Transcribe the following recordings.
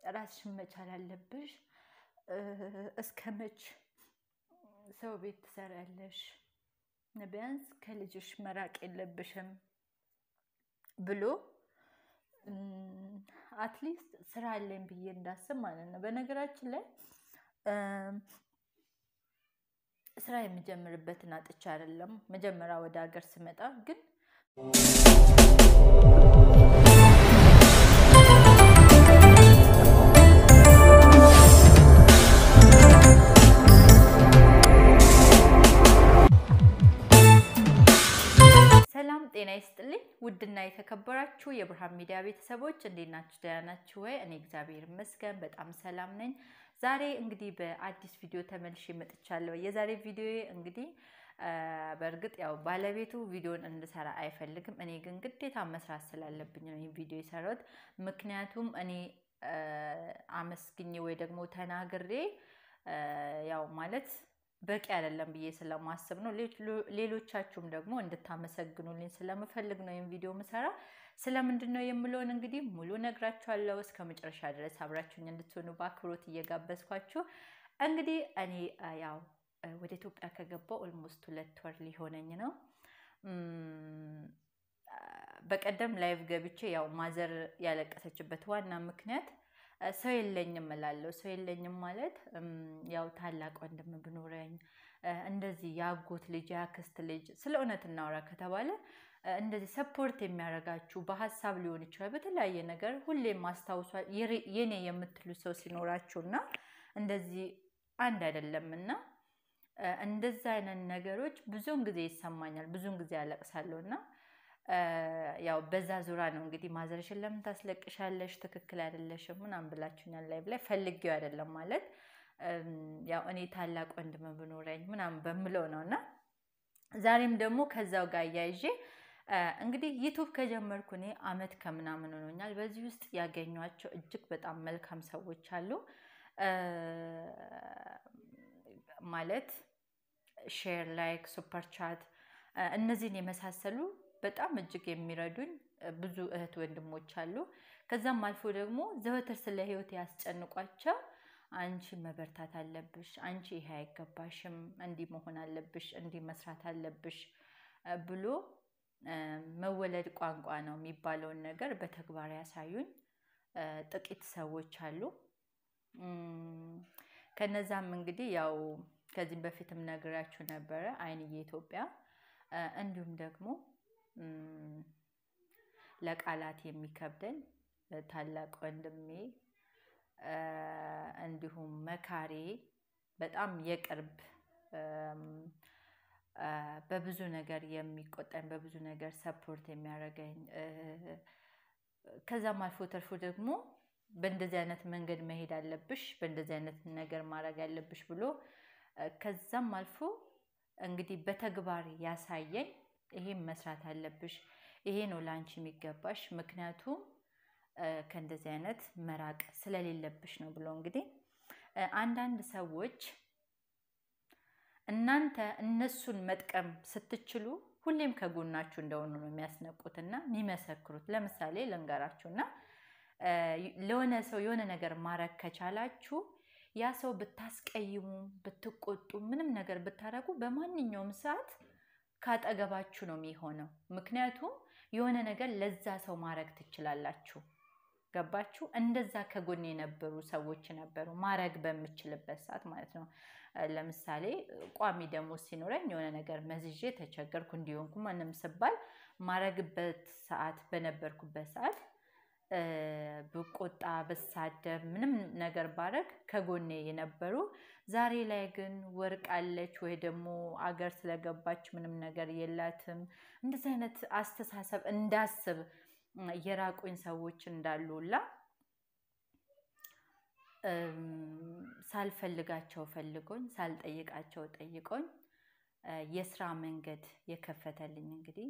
ራስሽን መቻል አለብሽ እስከመች ሰው ቤት ትሰራለሽ ቢያንስ ከልጅሽ መራቅ የለብሽም ብሎ አትሊስት ስራ አለኝ ብዬ እንዳስብ ማለት ነው በነገራችን ላይ ስራ የምጀምርበትን አጥቻ አይደለም መጀመሪያ ወደ ሀገር ስመጣ ግን ሰላም ጤና ይስጥልኝ ውድና የተከበራችሁ የብርሃን ሚዲያ ቤተሰቦች እንዴት ናችሁ ደህና ናችሁ ወይ እኔ እግዚአብሔር ይመስገን በጣም ሰላም ነኝ ዛሬ እንግዲህ በአዲስ ቪዲዮ ተመልሼ መጥቻለሁ የዛሬ ቪዲዮ እንግዲህ በርግጥ ያው ባለቤቱ ቪዲዮን እንድሰራ አይፈልግም እኔ ግን ግዴታ መስራት ስላለብኝ ነው ይሄን ቪዲዮ የሰራሁት ምክንያቱም እኔ አመስግኜ ወይ ደግሞ ተናግሬ ያው ማለት በቂ አይደለም ብዬ ስለማስብ ነው ሌሎቻችሁም ደግሞ እንድታመሰግኑልኝ ስለምፈልግ ነው ይሄን ቪዲዮ መሰራ ስለምንድነው የምለውን እንግዲህ ሙሉ ነግራችኋለሁ እስከ መጨረሻ ድረስ አብራችሁኝ እንድትሆኑ በአክብሮት እየጋበዝኳችሁ እንግዲህ እኔ ያው ወደ ኢትዮጵያ ከገባው ኦልሞስት 2 ወር ሊሆነኝ ነው በቀደም ላይቭ ገብቼ ያው ማዘር ያለቀሰችበት ዋና ምክንያት ሰው የለኝም እላለሁ ሰው የለኝም ማለት ያው ታላቅ ወንድም ብኖረኝ እንደዚህ ያጎት ልጅ ያክስት ልጅ ስለእውነት እናወራ ከተባለ እንደዚህ ሰፖርት የሚያረጋችሁ በሐሳብ ሊሆን ይችላል በተለያየ ነገር ሁሌም ማስተዋወሷ የኔ የምትሉ ሰው ሲኖራችሁና እንደዚህ አንድ አይደለምና እንደዛ አይነት ነገሮች ብዙን ጊዜ ይሰማኛል ብዙን ጊዜ ያለቅሳለሁና ያው በዛ ዙራ ነው እንግዲህ ማዘርሽን ለምን ታስለቅሻለሽ ትክክል አይደለሽም ምናምን ብላችሁኛል ላይቭ ላይ ፈልጌው አይደለም ማለት ያው እኔ ታላቅ ወንድም ብኖረኝ ምናምን በመለው ነውና ዛሬም ደግሞ ከዛው ጋር ያይዤ እንግዲህ ዩቲዩብ ከጀመርኩ እኔ አመት ከምናምን ሆኖኛል በዚህ ውስጥ ያገኟቸው እጅግ በጣም መልካም ሰዎች አሉ ማለት ሼር ላይክ ሱፐር ቻት እነዚህን የመሳሰሉ በጣም እጅግ የሚረዱኝ ብዙ እህት ወንድሞች አሉ ከዛም አልፎ ደግሞ ዘወትር ስለ ህይወት ያስጨንቋቸው አንቺ መበርታት አለብሽ አንቺ ይሄ አይገባሽም እንዲ መሆን አለብሽ እንዲ መስራት አለብሽ ብሎ መወለድ ቋንቋ ነው የሚባለው ነገር በተግባር ያሳዩኝ ጥቂት ሰዎች አሉ ከነዛም እንግዲህ ያው ከዚህ በፊትም ነግራችሁ ነበር አይንዬ ኢትዮጵያ እንዲሁም ደግሞ ለቃላት የሚከብደን ታላቅ ወንድሜ እንዲሁም መካሪ በጣም የቅርብ በብዙ ነገር የሚቆጠን በብዙ ነገር ሰፖርት የሚያረጋኝ ከዛም አልፎ ተርፎ ደግሞ በእንደዚህ አይነት መንገድ መሄድ አለብሽ በእንደዚህ አይነት ነገር ማድረግ አለብሽ ብሎ ከዛም አልፎ እንግዲህ በተግባር ያሳየኝ ይሄን መስራት አለብሽ ይሄ ነው ላንቺ የሚገባሽ ምክንያቱም ከእንደዚህ አይነት መራቅ ስለሌለብሽ ነው ብሎ እንግዲህ አንዳንድ ሰዎች እናንተ እነሱን መጥቀም ስትችሉ ሁሌም ከጎናችሁ እንደሆኑ ነው የሚያስነቁትና የሚመሰክሩት ለምሳሌ ለንገራችሁና ለሆነ ሰው የሆነ ነገር ማረክ ከቻላችሁ ያ ሰው ብታስቀይሙ ብትቆጡ ምንም ነገር ብታረጉ በማንኛውም ሰዓት ካጠገባችሁ ነው የሚሆነው ምክንያቱም የሆነ ነገር ለዛ ሰው ማረክ ትችላላችሁ ገባችሁ እንደዛ ከጎኔ የነበሩ ሰዎች ነበሩ ማረግ በመችልበት ሰዓት ማለት ነው ለምሳሌ ቋሚ ደሞዝ ሲኖረኝ የሆነ ነገር መዝጄ ተቸገርኩ እንዲሆንኩ ማንም ሰባል ማረግበት ሰዓት በነበርኩበት ሰዓት በቆጣ በሳደብ ምንም ነገር ባረግ ከጎኔ የነበሩ ዛሬ ላይ ግን ወርቅ አለች ወይ ደግሞ አገር ስለገባች ምንም ነገር የላትም እንደዚህ አይነት አስተሳሰብ እንዳስብ የራቁኝ ሰዎች እንዳሉላ ሳልፈልጋቸው ፈልጎኝ ሳልጠይቃቸው ጠይቆኝ የስራ መንገድ የከፈተልኝ እንግዲህ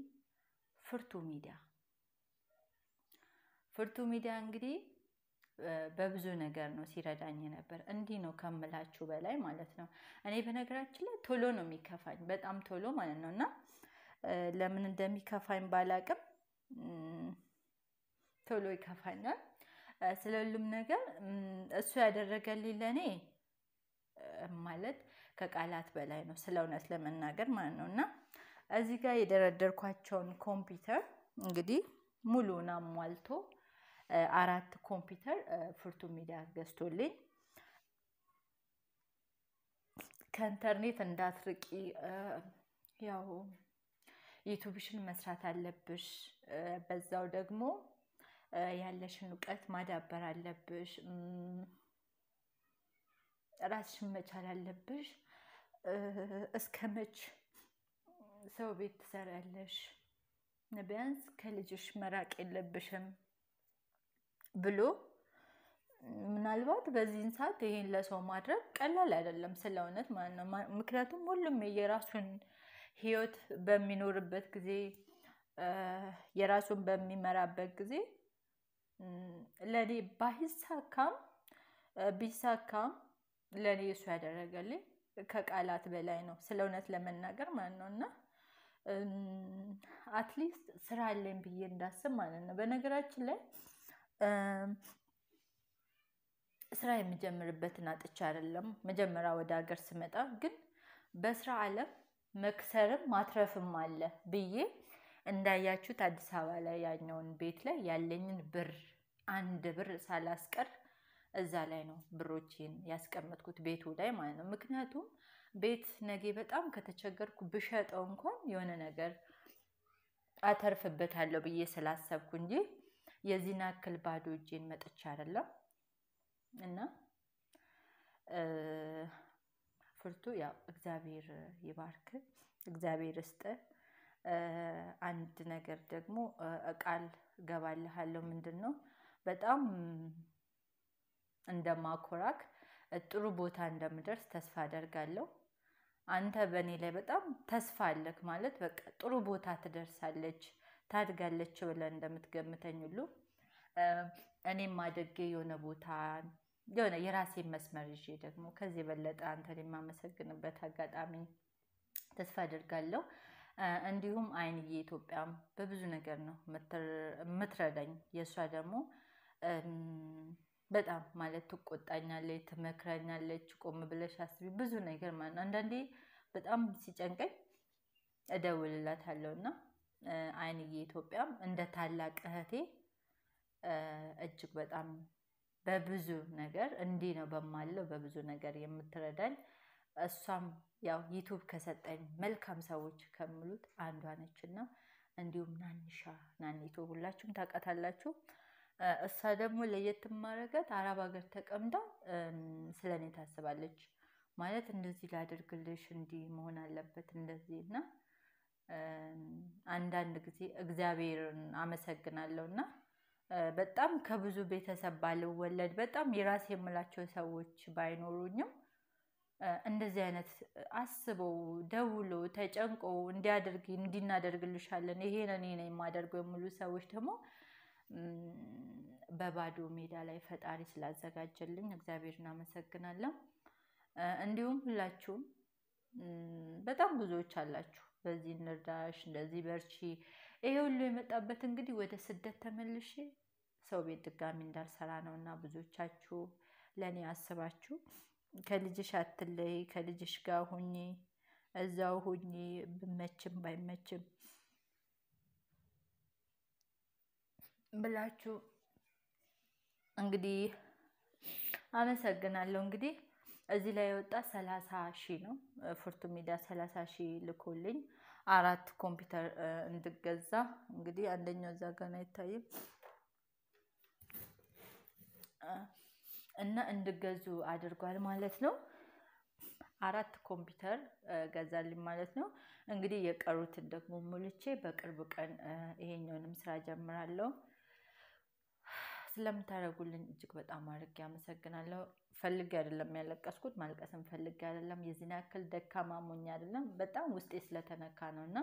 ፍርቱ ሚዲያ እንግዲህ በብዙ ነገር ነው ሲረዳኝ ነበር እንዲ ነው ከመላችሁ በላይ ማለት ነው እኔ በነገራችን ላይ ቶሎ ነው የሚከፋኝ በጣም ቶሎ ማለት ነውና ለምን እንደሚከፋኝ ባላቅም ቶሎ ይከፋኛል ስለሁሉም ነገር እሱ ያደረገልኝ ለኔ ማለት ከቃላት በላይ ነው ስለውነት ለመናገር ማለት ነውና እዚህ ጋር የደረደርኳቸውን ኮምፒውተር እንግዲህ ሙሉና አሟልቶ 4 ኮምፒውተር ፍርቱ ሚዲያ ገዝቶልኝ ከኢንተርኔት እንዳትርቂ ያው ዩቲዩብሽን መስራት አለብሽ በዛው ደግሞ ያለሽን ዕውቀት ማዳበር አለብሽ ራስሽን መቻል አለብሽ እስከመች ሰው ቤት ትሰራለሽ ቢያንስ ከልጅሽ መራቅ የለብሽም ብሎ ምናልባት በዚህን ሰዓት ይሄን ለሰው ማድረግ ቀላል አይደለም ስለውነት ማለት ነው ምክንያቱም ሁሉም የራሱን ህይወት በሚኖርበት ጊዜ የራሱን በሚመራበት ጊዜ ለኔ ባይሳካም ቢሳካም ለኔ እሱ ያደረገልኝ ከቃላት በላይ ነው ስለውነት ለመናገር ማለት ነውና አትሊስት ስራ አለኝ ብዬ እንዳስብ ማለት ነው በነገራችን ላይ ስራ የሚጀምርበትን አጥቻ አይደለም መጀመሪያ ወደ ሀገር ስመጣ ግን በስራ ዓለም መክሰርም ማትረፍም አለ ብዬ እንዳያችሁት አዲስ አበባ ላይ ያኛውን ቤት ላይ ያለኝን ብር 1 ብር ሳላስቀር እዛ ላይ ነው ብሮቼን ያስቀመጥኩት ቤቱ ላይ ማለት ነው ምክንያቱም ቤት ነገ በጣም ከተቸገርኩ ብሸጠው እንኳን የሆነ ነገር አተርፍበታለሁ ብዬ ስላሰብኩ እንጂ የዚህን አክል ባዶ እጄን መጥቻ አይደለም እና ፍርቱ ያው እግዚአብሔር ይባርክ እግዚአብሔር እስተ አንድ ነገር ደግሞ ቃል ገባልሃለሁ ምንድነው በጣም እንደማኮራክ ጥሩ ቦታ እንደምደርስ ተስፋ አደርጋለሁ አንተ በኔ ላይ በጣም ተስፋ አለክ ማለት በቃ ጥሩ ቦታ ትደርሳለች ታድጋለች ብለ እንደምትገምተኝ ሁሉ እኔም ማደግ የሆነ ቦታ የሆነ የራሴ መስመር ይዤ ደግሞ ከዚህ በለጠ አንተን የማመሰግንበት አጋጣሚ ተስፋ አደርጋለሁ እንዲሁም አይንዬ ኢትዮጵያም በብዙ ነገር ነው ምትረዳኝ የሷ ደግሞ በጣም ማለት ትቆጣኛለች ትመክረኛለች ቆም ብለሽ አስቢ ብዙ ነገር ማለት አንዳንዴ በጣም ሲጨንቀኝ እደውልላታለሁና አይንዬ ኢትዮጵያም እንደ ታላቅ እህቴ እጅግ በጣም በብዙ ነገር እንዴ ነው በማለው በብዙ ነገር የምትረዳኝ እሷም ያው ዩቲዩብ ከሰጠኝ መልካም ሰዎች ከመሉት አንዷ ነችና እንዲሁም ናኒቶ ሁላችሁም ታውቃታላችሁ እሷ ደግሞ ለየት ማረጋት አረብ ሀገር ተቀምጣ ስለኔ ታስባለች ማለት እንደዚህ ላደርግልሽ እንዲ መሆን አለበት እንደዚህና አንዳንድ ጊዜ እግዚአብሔርን አመሰግናለሁና በጣም ከብዙ ቤተሰብ ባልወለድ በጣም የራሴ የምላቸው ሰዎች ባይኖሩኝም እንደዚህ አይነት አስበው ደውሎ ተጨንቆ እንዲያደርግ እንዲናደርግልሻለን ይሄን እኔ ነኝ ማደርገው ሙሉ ሰዎች ደግሞ በባዶ ሜዳ ላይ ፈጣሪ ስላዘጋጀልኝ እግዚአብሔርን አመሰግናለሁ እንዲሁም ሁላችሁም በጣም ብዙዎች አላችሁ በዚህ እንርዳሽ እንደዚህ በርቺ ይሄ ሁሉ የመጣበት እንግዲህ ወደ ስደት ተመልሼ ሰው ቤት ድጋሚ እንዳልሰራ ነውና ብዙዎቻችሁ ለኔ አስባችሁ ከልጅሽ አትለይ ከልጅሽ ጋር ሁኚ እዛው ሁኚ በመችም ባይመችም ብላችሁ እንግዲህ አመሰግናለሁ እንግዲህ እዚህ ላይ ወጣ 30,000 ነው ፍርቱ ሚዲያ 30,000 ልኮልኝ 4 ኮምፒውተር እንድገዛ እንግዲህ አንደኛው እዛ ጋር ነው ይታያል እና እንድገዙ አድርጓል ማለት ነው 4 ኮምፒውተር ገዛልኝ ማለት ነው እንግዲህ የቀሩትን ደግሞ ሙልቼ በቅርብ ቀን ይሄኛውንም ስራ ጀምራለሁ ስለምታረጉልኝ እጅግ በጣም አድርጌ አመሰግናለሁ ፈልጌ አይደለም ያለቀስኩት ማልቀስም ፈልጌ አይደለም የዚህን ያክል ደካማ ሞኝ አይደለም በጣም ውስጤ ስለተነካ ነውና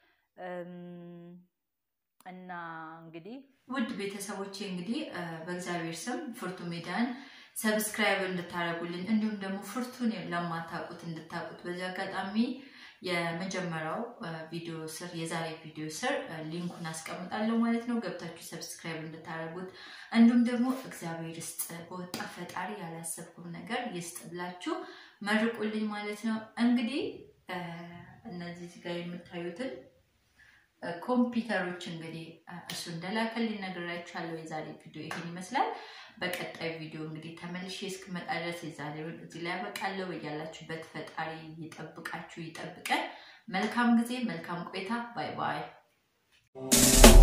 እና እንግዲህ ውድ ቤተሰቦቼ እንግዲህ በእግዚአብሔር ስም ፍርቱ ሚዲያን ሰብስክራይብ እንድታረጉልኝ እንዲሁም ደግሞ ፍርቱን ለማታቁት እንድታቁት በዚህ አጋጣሚ የመጀመሪያው ቪዲዮ ስር የዛሬ ቪዲዮ ስር ሊንኩን አስቀምጣለሁ ማለት ነው ገብታችሁ ሰብስክራይብ እንድታደርጉት እንዲሁም ደግሞ እግዚአብሔር ይስጥ በወጣ ፈጣሪ ያላሰብኩም ነገር ይስጥ ብላችሁ መርቁልኝ ማለት ነው እንግዲህ እነዚህ ጋር የምታዩትን ኮምፒውተሮች እንግዲህ እሱ እንደላከልኝ ነግራችኋለሁ የዛሬ ቪዲዮ ይሄን ይመስላል በቀጣይ ቪዲዮ እንግዲህ ተመልሼ እስክመጣ ድረስ የዛሬውን እዚህ ላይ አበቃለሁ በያላችሁበት ፈጣሪ ይጠብቃችሁ ይጠብቀን መልካም ጊዜ መልካም ቆይታ ባይ ባይ